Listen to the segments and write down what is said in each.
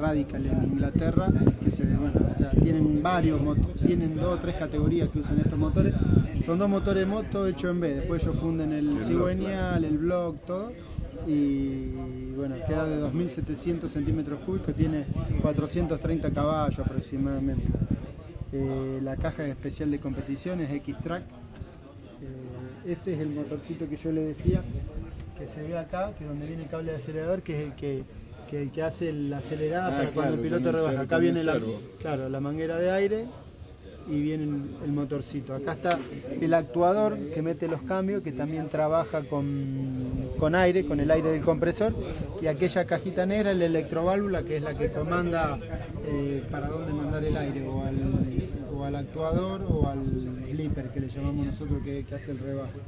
Radical en Inglaterra, que o sea, tienen tienen 2 o 3 categorías que usan estos motores. Son 2 motores de moto hechos en B, después ellos funden el cigüeñal, el block, todo. Y bueno, queda de 2.700 centímetros cúbicos, tiene 430 caballos aproximadamente. La caja especial de competición es X-Track. Este es el motorcito que yo le decía, que se ve acá, que es donde viene el cable de acelerador, que es el que hace la acelerada para cuando el piloto rebaja. Acá viene la manguera de aire y viene el motorcito. Acá está el actuador que mete los cambios, que también trabaja con aire, con el aire del compresor, y aquella cajita negra, la electroválvula, que es la que comanda para dónde mandar el aire, o al actuador o al flipper, que le llamamos nosotros, que hace el rebaje.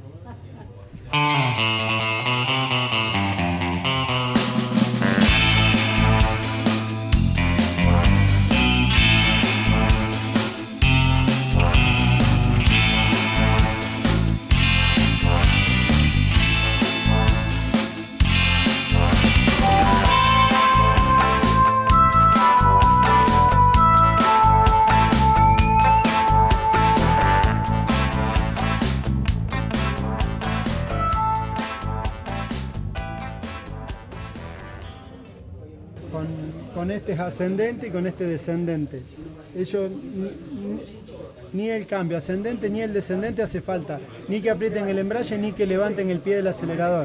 Con este es ascendente y con este descendente. Ellos ni el cambio ascendente ni el descendente hace falta, ni que aprieten el embrague ni que levanten el pie del acelerador.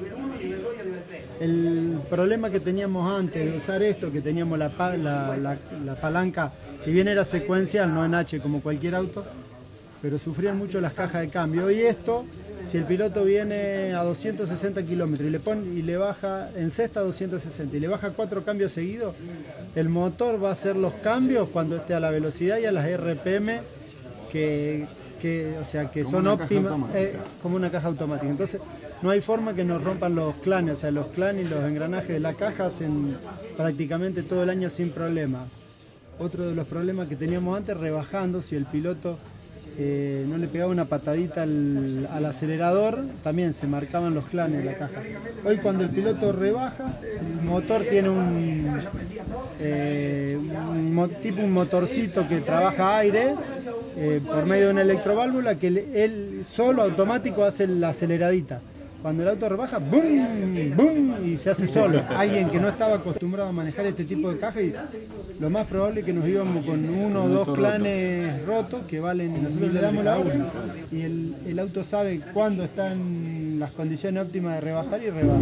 El problema que teníamos antes de usar esto, que teníamos la palanca, si bien era secuencial, no en H como cualquier auto, pero sufrían mucho las cajas de cambio. Y esto, si el piloto viene a 260 kilómetros y le baja en sexta a 260 y le baja 4 cambios seguidos, el motor va a hacer los cambios cuando esté a la velocidad y a las RPM que son óptimas, como una caja automática. Entonces no hay forma que nos rompan los clanes, o sea, los clanes y los engranajes de la caja hacen prácticamente todo el año sin problema. Otro de los problemas que teníamos antes, rebajando, si el piloto no le pegaba una patadita al acelerador, también se marcaban los clanes de la caja. Hoy cuando el piloto rebaja, el motor tiene un motorcito que trabaja aire por medio de una electroválvula que él solo automático hace la aceleradita. Cuando el auto rebaja, ¡bum! ¡Bum! Y se hace solo. Alguien que no estaba acostumbrado a manejar este tipo de caja, y lo más probable es que nos íbamos con 1 o 2 clanes rotos que valen, nosotros le damos la orden y el auto sabe cuándo está en las condiciones óptimas de rebajar y rebaja.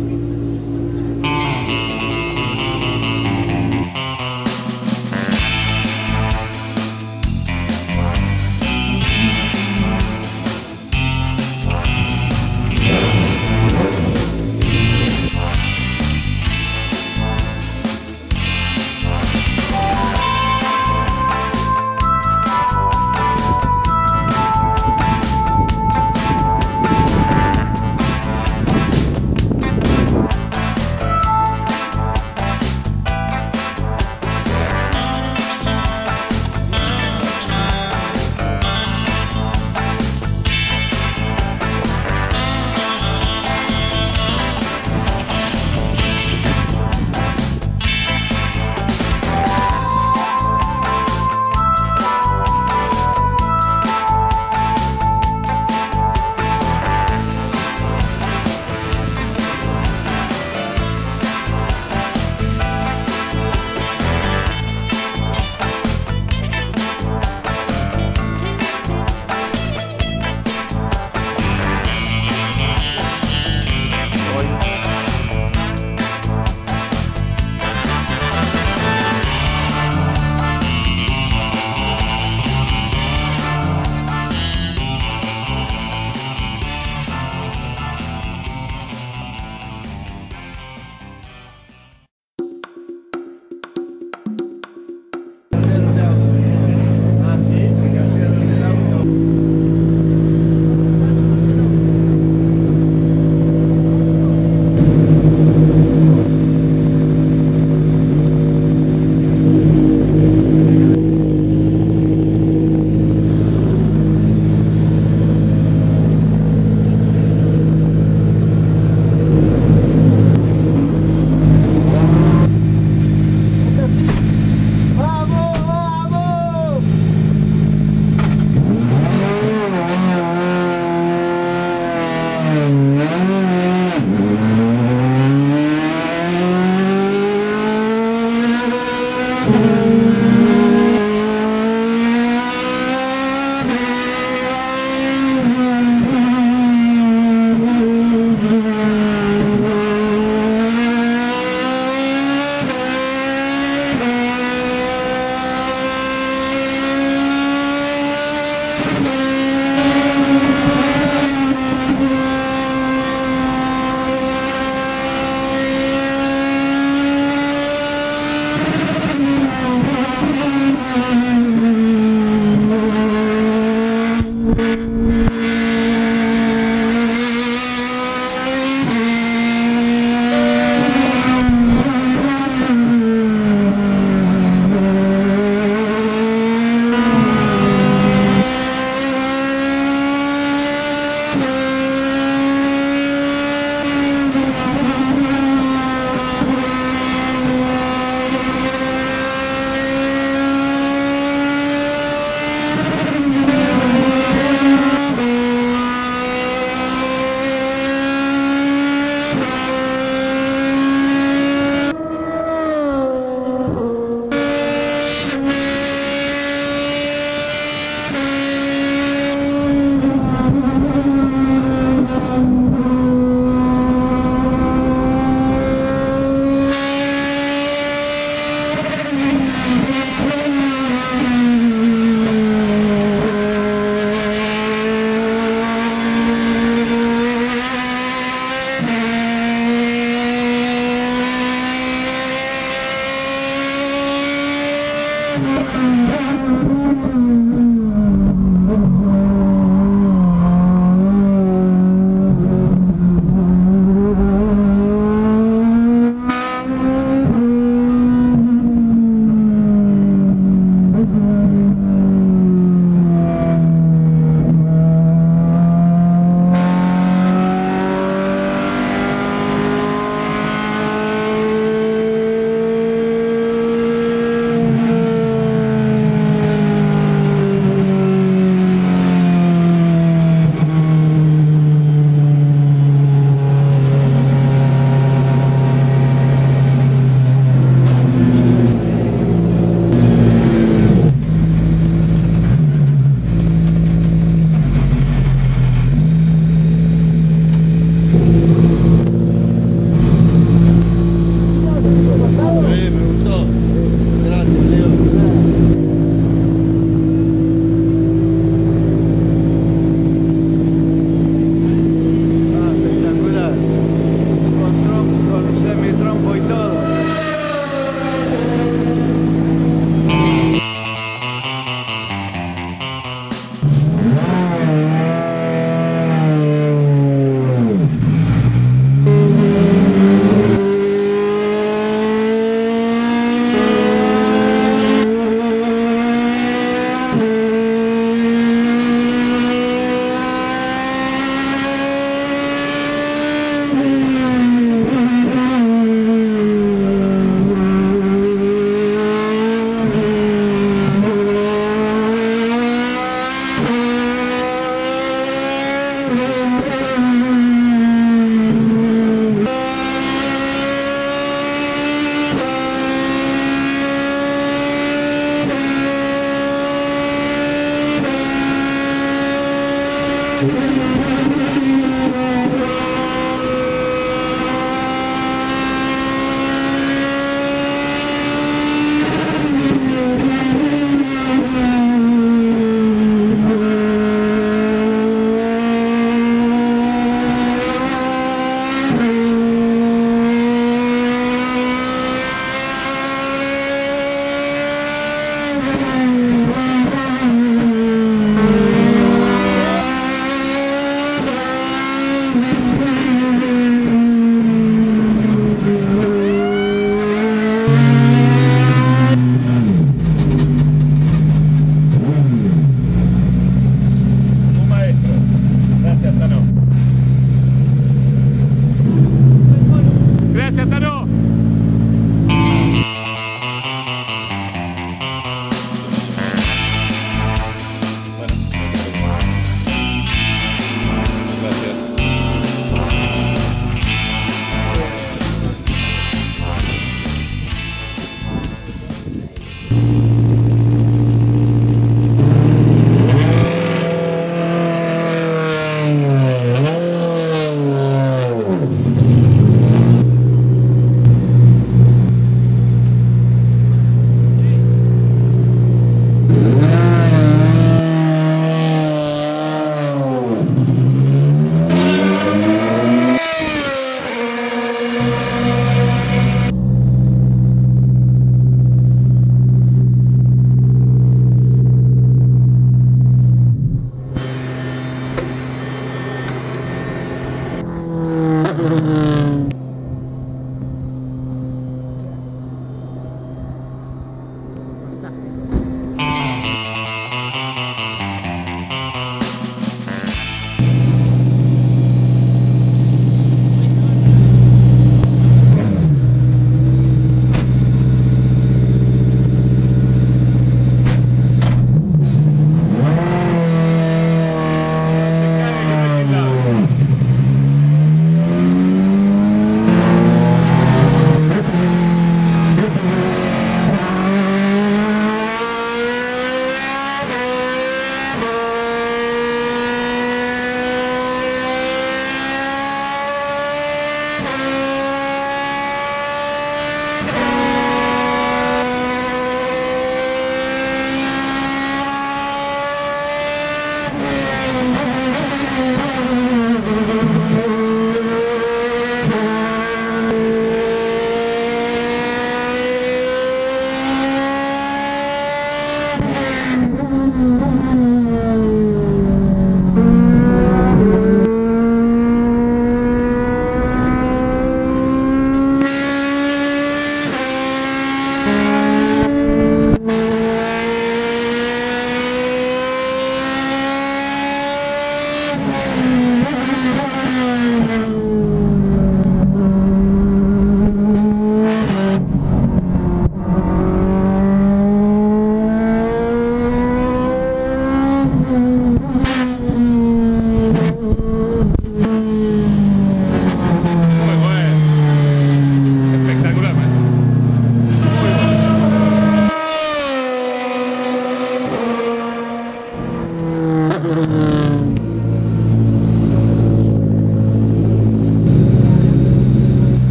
Chau.